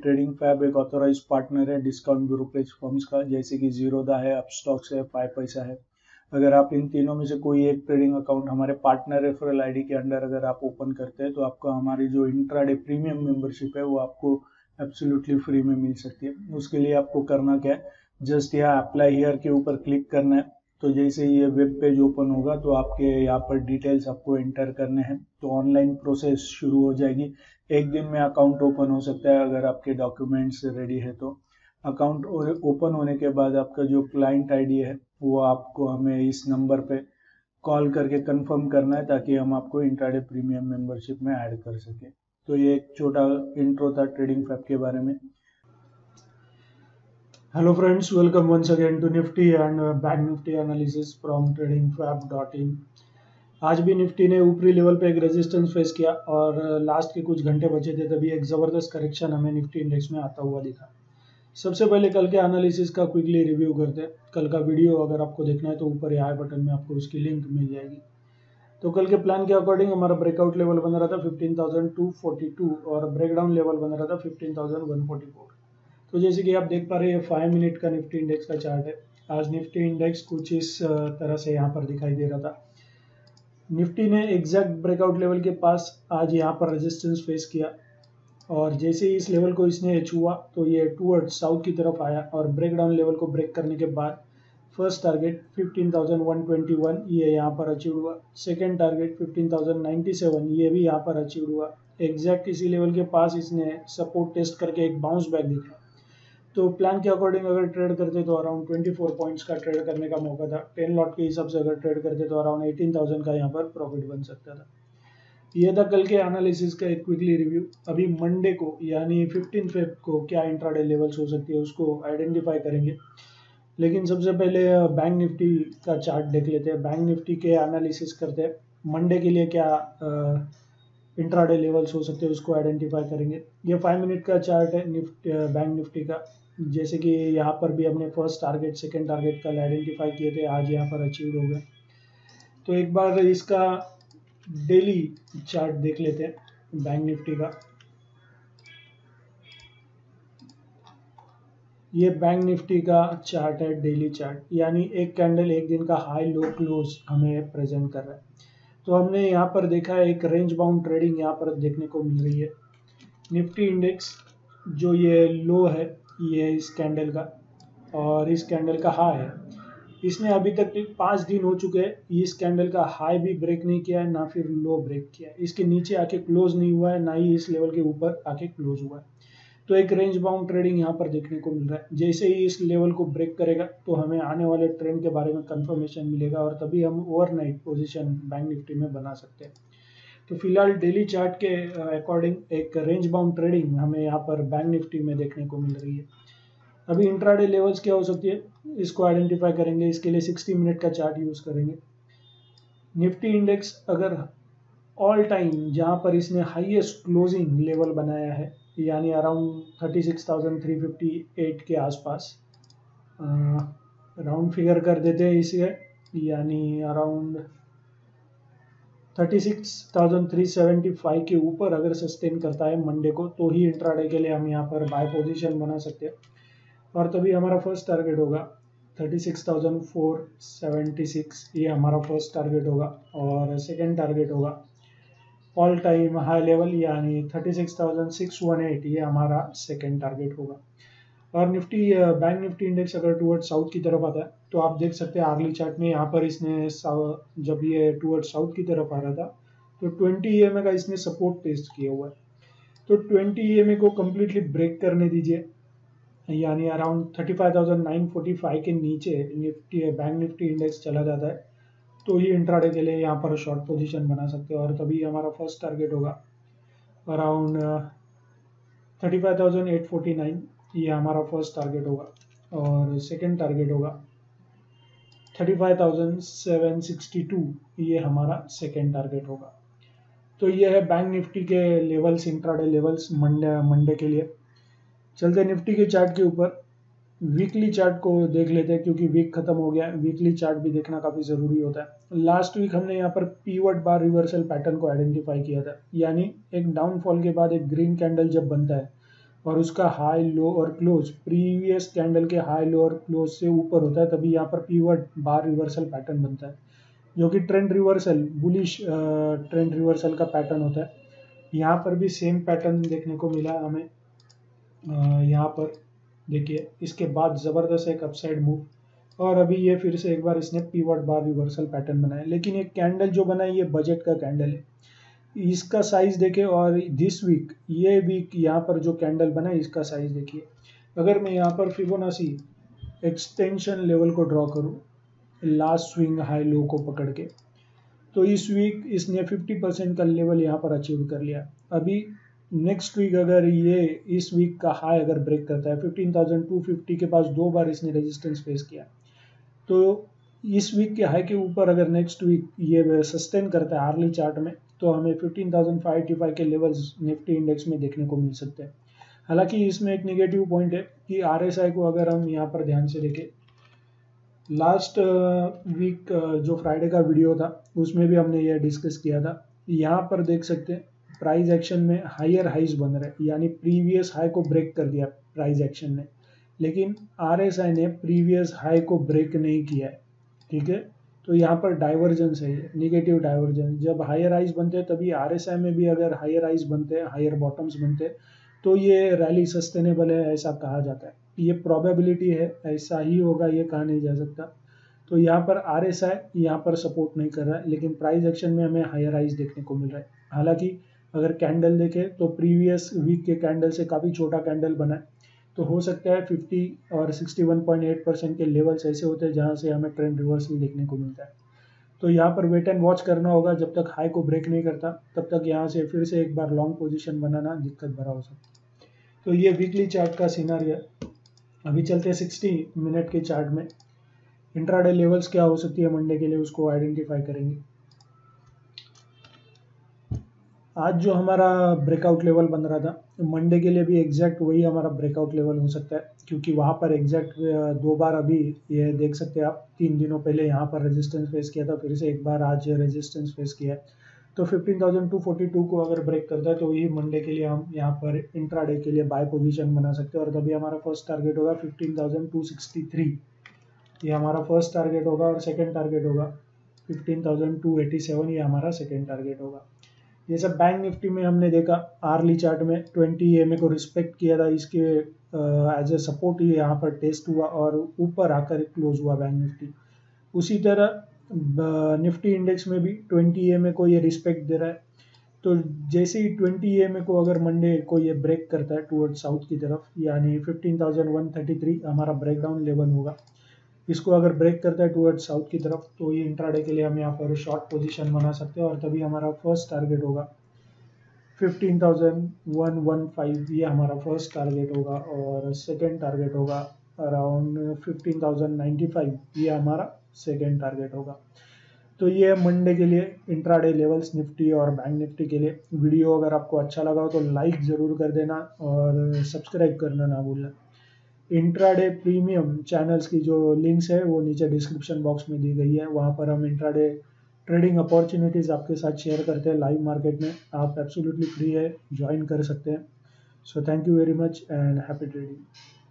Trading fab एक authorised partner है discount brokerage firms का, जैसे कि जीरोधा है, अपस्टॉक्स है, 5पैसा है। अगर आप इन तीनों में से कोई एक ट्रेडिंग अकाउंट हमारे पार्टनर रेफरल आईडी के अंडर अगर आप ओपन करते हैं तो आपको हमारी जो इंट्राडे प्रीमियम मेंबरशिप है वो आपको एब्सोल्युटली फ्री में मिल सकती है। उसके लिए आपको करना क्या है, जस्ट यहाँ अप्लाई हियर के ऊपर क्लिक करना है। तो जैसे ये वेब पेज ओपन होगा तो आपके यहाँ पर डिटेल्स आपको एंटर करने हैं, तो ऑनलाइन प्रोसेस शुरू हो जाएगी। एक दिन में अकाउंट ओपन हो सकता है अगर आपके डॉक्यूमेंट्स रेडी है तो। अकाउंट ओपन होने के बाद आपका जो क्लाइंट आईडी है वो आपको हमें इस नंबर पे कॉल करके कंफर्म करना है, ताकि हम आपको इंट्राडे प्रीमियम मेंबरशिप में ऐड कर सके। तो ये एक छोटा इंट्रो था ट्रेडिंग फैब के बारे में। Hello friends, welcome once again to Nifty and Bank Nifty analysis from tradingfab.in। आज भी निफ्टी ने ऊपरी लेवल पे एक रेजिस्टेंस फेस किया और लास्ट के कुछ घंटे बचे थे तभी एक ज़बरदस्त करेक्शन हमें निफ्टी इंडेक्स में आता हुआ दिखा। सबसे पहले कल के एनालिसिस का क्विकली रिव्यू करते हैं। कल का वीडियो अगर आपको देखना है तो ऊपर आई बटन में आपको उसकी लिंक मिल जाएगी। तो कल के प्लान के अकॉर्डिंग हमारा ब्रेकआउट लेवल बन रहा था 15,242 और ब्रेकडाउन लेवल बन रहा था 15,144। तो जैसे कि आप देख पा रहे हैं 5 मिनट का निफ्टी इंडेक्स का चार्ट है। आज निफ्टी इंडेक्स कुछ इस तरह से यहाँ पर दिखाई दे रहा था। निफ्टी ने एग्जैक्ट ब्रेकआउट लेवल के पास आज यहाँ पर रेजिस्टेंस फेस किया और जैसे ही इस लेवल को इसने छुआ तो ये टूवर्ड्स साउथ की तरफ आया और ब्रेकडाउन लेवल को ब्रेक करने के बाद फर्स्ट टारगेट 15,121 ये यहाँ पर अचीव हुआ। सेकेंड टारगेट 15,097 ये भी यहाँ पर अचीव हुआ। एग्जैक्ट इसी लेवल के पास इसने सपोर्ट टेस्ट करके एक बाउंस बैक दिखा। तो प्लान के अकॉर्डिंग अगर ट्रेड करते तो अराउंड 24 पॉइंट्स का ट्रेड करने का मौका था। 10 लॉट के हिसाब से अगर ट्रेड करते तो अराउंड 18,000 का यहाँ पर प्रॉफिट बन सकता था। ये था कल के एनालिसिस का एक क्विकली रिव्यू। अभी मंडे को यानी 15 फेब को क्या इंट्राडे लेवल्स हो सकती है उसको आइडेंटिफाई करेंगे, लेकिन सबसे पहले बैंक निफ्टी का चार्ट देख लेते हैं। बैंक निफ्टी के एनालिसिस करते हैं। मंडे के लिए क्या इंट्राडे लेवल्स हो सकते हैं उसको आइडेंटिफाई करेंगे। ये 5 मिनट का चार्ट है बैंक निफ्टी का। जैसे कि यहाँ पर भी हमने फर्स्ट टारगेट सेकेंड टारगेट कल आइडेंटिफाई किए थे, आज यहाँ पर अचीव हो गए। तो एक बार इसका डेली चार्ट देख लेते हैं बैंक निफ्टी का। ये बैंक निफ्टी का चार्ट है, डेली चार्ट, यानी एक कैंडल एक दिन का हाई लो क्लोज हमें प्रेजेंट कर रहा है। तो हमने यहाँ पर देखा है एक रेंज बाउंड ट्रेडिंग यहाँ पर देखने को मिल रही है। निफ्टी इंडेक्स जो ये लो है ये इस कैंडल का और इस कैंडल का हाई है। इसने अभी तक 5 दिन हो चुके हैं इस कैंडल का हाई भी ब्रेक नहीं किया है ना फिर लो ब्रेक किया है। इसके नीचे आके क्लोज नहीं हुआ है ना ही इस लेवल के ऊपर आके क्लोज हुआ है। तो एक रेंज बाउंड ट्रेडिंग यहाँ पर देखने को मिल रहा है। जैसे ही इस लेवल को ब्रेक करेगा तो हमें आने वाले ट्रेंड के बारे में कंफर्मेशन मिलेगा और तभी हम ओवरनाइट पोजीशन बैंक निफ्टी में बना सकते हैं। तो फिलहाल डेली चार्ट के अकॉर्डिंग एक रेंज बाउंड ट्रेडिंग हमें यहाँ पर बैंक निफ्टी में देखने को मिल रही है। अभी इंट्राडे लेवल्स क्या हो सकती है इसको आइडेंटिफाई करेंगे। इसके लिए 60 मिनट का चार्ट यूज करेंगे। निफ्टी इंडेक्स अगर ऑल टाइम जहाँ पर इसने हाईएस्ट क्लोजिंग लेवल बनाया है यानी अराउंड 36,358 के आसपास, राउंड फिगर कर देते हैं इसे, यानी अराउंड 36,375 के ऊपर अगर सस्टेन करता है मंडे को तो ही इंट्राडे के लिए हम यहाँ पर बाय पोजीशन बना सकते हैं और तभी हमारा फर्स्ट टारगेट होगा 36,476 ये हमारा फर्स्ट टारगेट होगा और सेकेंड टारगेट होगा ऑल टाइम हाई लेवल यानी 36,618 ये हमारा सेकेंड टारगेट होगा। और निफ्टी बैंक निफ्टी इंडेक्स अगर टूवर्ड साउथ की तरफ आता है तो आप देख सकते हैं आर्ली चार्ट में यहाँ पर इसने जब ये टूवर्ड साउथ की तरफ आ रहा था तो 20 EMA का इसने सपोर्ट टेस्ट किया हुआ है। तो 20 EMA को कम्प्लीटली ब्रेक करने दीजिए, यानी अराउंड 35,945 के नीचे निफ्टी बैंक निफ्टी इंडेक्स चला जाता है तो ये इंट्राडे के लिए यहाँ पर शॉर्ट पोजीशन बना सकते हैं और तभी हमारा फर्स्ट टारगेट होगा अराउंड 35,849 ये हमारा फर्स्ट टारगेट होगा और सेकेंड टारगेट होगा 35,762 ये हमारा सेकेंड टारगेट होगा। तो ये है बैंक निफ्टी के लेवल्स, इंट्राडे लेवल्स मंडे के लिए। चलते निफ्टी के चार्ट के ऊपर। वीकली चार्ट को देख लेते हैं क्योंकि वीक खत्म हो गया है। वीकली चार्ट भी देखना काफ़ी ज़रूरी होता है। लास्ट वीक हमने यहाँ पर पीवट बार रिवर्सल पैटर्न को आइडेंटिफाई किया था, यानी एक डाउनफॉल के बाद एक ग्रीन कैंडल जब बनता है और उसका हाई लो और क्लोज प्रीवियस कैंडल के हाई लो और क्लोज से ऊपर होता है, तभी यहाँ पर पीवट बार रिवर्सल पैटर्न बनता है, जो कि trend reversal bullish trend reversal का पैटर्न होता है। यहाँ पर भी सेम पैटर्न देखने को मिला हमें। यहाँ पर देखिए इसके बाद ज़बरदस्त एक अपसाइड मूव, और अभी ये फिर से एक बार इसने पीवट बार रिवर्सल पैटर्न बनाया, लेकिन ये कैंडल जो बना है ये बजट का कैंडल है। इसका साइज देखें, और दिस वीक ये वीक यहाँ पर जो कैंडल बना है इसका साइज देखिए। अगर मैं यहाँ पर फिबोनाची एक्सटेंशन लेवल को ड्रॉ करूँ लास्ट स्विंग हाई लो को पकड़ के, तो इस वीक इसने 50% का लेवल यहाँ पर अचीव कर लिया। अभी नेक्स्ट वीक अगर ये इस वीक का हाई अगर ब्रेक करता है 15,250 के पास 2 बार इसने रेजिस्टेंस फेस किया, तो इस वीक के हाई के ऊपर अगर नेक्स्ट वीक ये सस्टेन करता है आर्ली चार्ट में, तो हमें 15,585 के लेवल्स निफ्टी इंडेक्स में देखने को मिल सकते हैं। हालांकि इसमें एक नेगेटिव पॉइंट है कि आरएसआई को अगर हम यहाँ पर ध्यान से देखें, लास्ट वीक जो फ्राइडे का वीडियो था उसमें भी हमने यह डिस्कस किया था। यहाँ पर देख सकते हैं प्राइस एक्शन में हायर हाइज बन रहे हैं, यानी प्रीवियस हाई को ब्रेक कर दिया प्राइस एक्शन ने, लेकिन आरएसआई ने प्रीवियस हाई को ब्रेक नहीं किया है। ठीक है, तो यहाँ पर डाइवर्जेंस है, नेगेटिव डाइवर्जेंस। जब हायर हाइज बनते हैं तभी आरएसआई में भी अगर हायर हाइज बनते हैं, हायर बॉटम्स बनते हैं, तो ये रैली सस्टेनेबल है ऐसा कहा जाता है। ये प्रोबेबिलिटी है, ऐसा ही होगा ये कहा नहीं जा सकता। तो यहाँ पर आरएसआई यहाँ पर सपोर्ट नहीं कर रहा है, लेकिन प्राइस एक्शन में हमें हायर हाइज देखने को मिल रहा है। हालांकि अगर कैंडल देखें तो प्रीवियस वीक के कैंडल से काफ़ी छोटा कैंडल बना है, तो हो सकता है 50 और 61.8% के लेवल्स ऐसे होते हैं जहाँ से हमें ट्रेंड रिवर्सल देखने को मिलता है। तो यहाँ पर वेट एंड वॉच करना होगा, जब तक हाई को ब्रेक नहीं करता तब तक यहाँ से फिर से एक बार लॉन्ग पोजीशन बनाना दिक्कत भरा हो सकता है। तो ये वीकली चार्ट का सिनारियो है। अभी चलते हैं 60 मिनट के चार्ट में। इंट्राडे लेवल्स क्या हो सकती है मंडे के लिए, उसको आइडेंटिफाई करेंगे। आज जो हमारा ब्रेकआउट लेवल बन रहा था मंडे के लिए भी एग्जैक्ट वही हमारा ब्रेकआउट लेवल हो सकता है, क्योंकि वहाँ पर एग्जैक्ट 2 बार अभी ये देख सकते हैं आप 3 दिनों पहले यहाँ पर रेजिस्टेंस फेस किया था, फिर से एक बार आज रेजिस्टेंस फेस किया है। तो 15,242 को अगर ब्रेक करता है तो यही मंडे के लिए हम यहाँ पर इंट्राडे के लिए बाय पोजीशन बना सकते हैं, और तभी हमारा फर्स्ट टारगेट होगा 15,263, ये हमारा फर्स्ट टारगेट होगा, और सेकेंड टारगेट होगा 15,287, ये हमारा सेकेंड टारगेट होगा। ये सब बैंक निफ्टी में हमने देखा, आर्ली चार्ट में 20 EMA को रिस्पेक्ट किया था, इसके एज ए सपोर्ट ये यहाँ पर टेस्ट हुआ और ऊपर आकर क्लोज हुआ बैंक निफ्टी। उसी तरह निफ्टी इंडेक्स में भी 20 EMA को ये रिस्पेक्ट दे रहा है। तो जैसे ही 20 EMA को अगर मंडे को ये ब्रेक करता है टूवर्ड साउथ की तरफ, यानी 15,133 हमारा ब्रेकडाउन लेवल होगा, इसको अगर ब्रेक करता है टूवर्ड साउथ की तरफ, तो ये इंट्राडे के लिए हम यहाँ पर शॉर्ट पोजीशन बना सकते हैं, और तभी हमारा फर्स्ट टारगेट होगा 15,115, ये हमारा फर्स्ट टारगेट होगा, और सेकेंड टारगेट होगा अराउंड 15,095, ये हमारा सेकेंड टारगेट होगा। तो ये मंडे के लिए इंट्राडे लेवल्स निफ्टी और बैंक निफ्टी के लिए। वीडियो अगर आपको अच्छा लगा हो तो लाइक ज़रूर कर देना और सब्सक्राइब करना ना भूलना। इंट्राडे प्रीमियम चैनल्स की जो लिंक्स है वो नीचे डिस्क्रिप्शन बॉक्स में दी गई है, वहाँ पर हम इंट्राडे ट्रेडिंग अपॉर्चुनिटीज़ आपके साथ शेयर करते हैं लाइव मार्केट में। आप एब्सोल्युटली फ्री है, ज्वाइन कर सकते हैं। So thank you very much and happy trading.